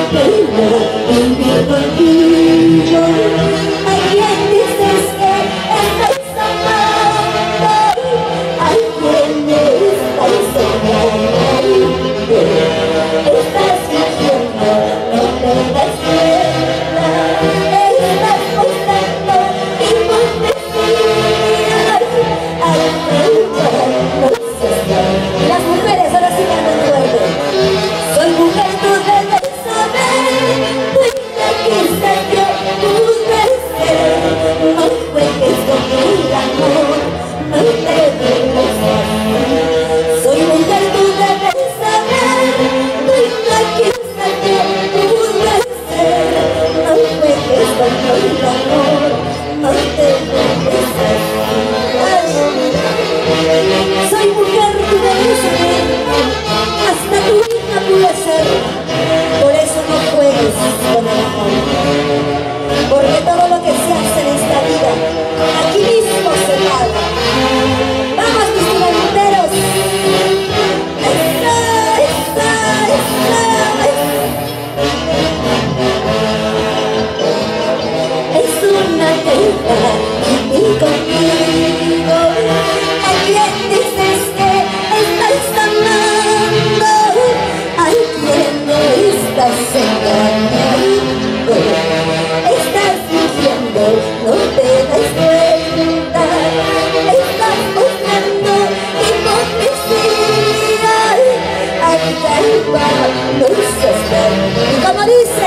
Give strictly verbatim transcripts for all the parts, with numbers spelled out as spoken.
Como dice,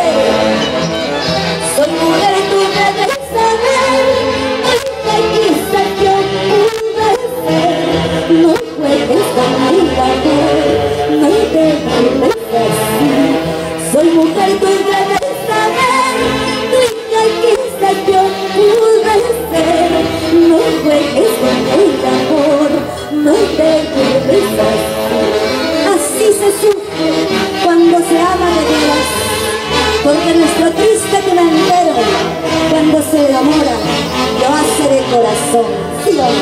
soy mujer, tú debes saber, esta quizá yo pude ser. No juegues con mi amor, no te vuelves así. Soy mujer, tú debes saber, esta quizá yo pude ser. No juegues con mi amor, no te vuelves así. Así se sufre cuando se ama de veras, porque nuestro triste curandero, cuando se enamora, lo hace de corazón. ¿Sí o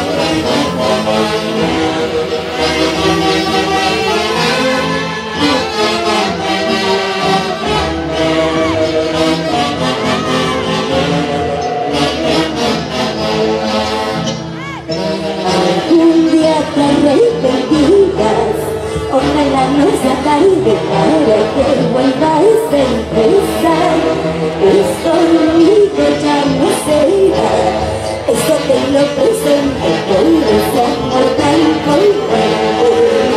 no? Un día te arrepentirás, ojalá no sea tarde para que vuelvas a empezar. Es conmigo ya no será, eso te lo presento, por ese amor tan conmigo.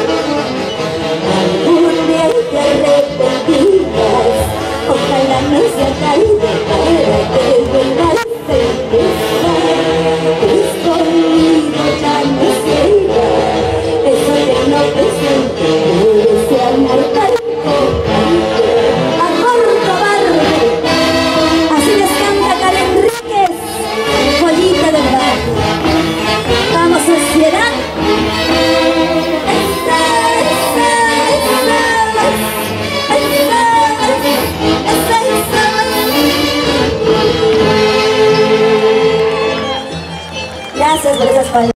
Algún día te arrepentirás, ojalá no sea tarde para que vuelvas a empezar. Es conmigo ya no será, eso te lo presento, por ese amor tan conmigo. Amor cobarde, así les canta Karen Enríquez, joyita del barrio. Vamos, sociedad. Esa, esa, esa, esa, esa, esa. Gracias por esas palabras.